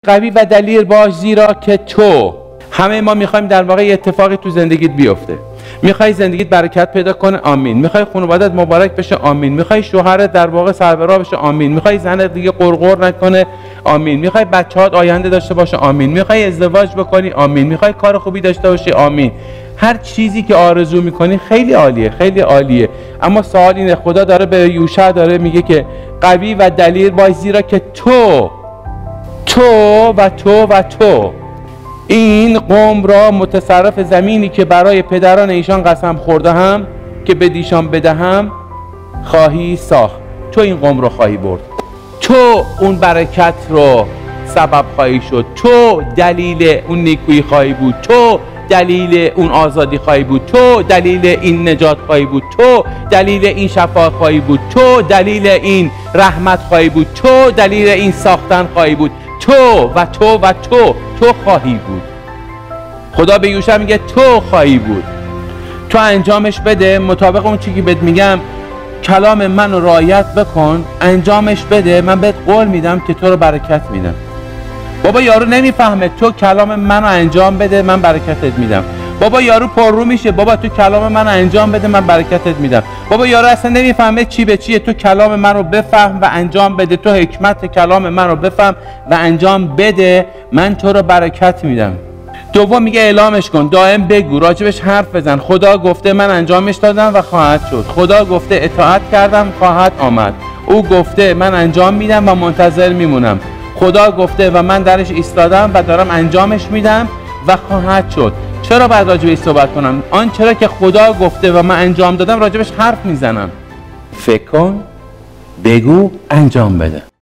قوی و دلیر باش زیرا که تو. همه ما میخوایم در واقع اتفاقی تو زندگیت بیفته. میخوای زندگیت برکت پیدا کنه، آمین. میخوای خانوادت مبارک بشه، آمین. میخوای شوهرت در واقع سربراه بشه، آمین. میخوای زنت دیگه قرقر نکنه، آمین. میخوای بچه‌هات آینده داشته باشه، آمین. میخوای ازدواج بکنی، آمین. میخوای کار خوبی داشته باشی، آمین. هر چیزی که آرزو میکنی خیلی عالیه، خیلی عالیه. اما سوال اینه، خدا داره به یوشع داره میگه که قوی و دلیر باش زیرا که تو و تو و تو این قوم را متصرف زمینی که برای پدران ایشان قسم خوردهم که بدیشان بدهم خواهی ساخت. تو این قوم رو خواهی برد، تو اون برکت رو سبب خواهی شد، تو دلیل اون نیکویی خواهی بود، تو دلیل اون آزادی خواهی بود، تو دلیل این نجات خواهی بود، تو دلیل این شفاعت خواهی بود، تو دلیل این رحمت خواهی بود، تو دلیل این ساختن خواهی بود، تو و تو و تو خواهی بود. خدا به یوشع میگه تو خواهی بود، تو انجامش بده، مطابق اون چیزی که بهت میگم کلام منو رعایت بکن، انجامش بده، من بهت قول میدم که تو رو برکت میدم. بابا یارو نمیفهمه، تو کلام منو انجام بده من برکتت میدم. بابا یارو پررو میشه، بابا تو کلام منو انجام بده من برکتت میدم. بابا یارو اصلا نمیفهمه چی به چیه، تو کلام منو بفهم و انجام بده، تو حکمت کلام منو بفهم و انجام بده، من تو رو برکت میدم. دوم میگه اعلامش کن، دائم بگو، راجبش حرف بزن. خدا گفته من انجامش دادم و خواهد شد. خدا گفته اطاعت کردم خواهد آمد. او گفته من انجام میدم و منتظر میمونم. خدا گفته و من درش ایستادم و دارم انجامش میدم و خواهد شد. چرا باید راجبش صحبت کنم؟ چرا که خدا گفته و من انجام دادم راجبش حرف میزنم. فکر کن، بگو، انجام بده.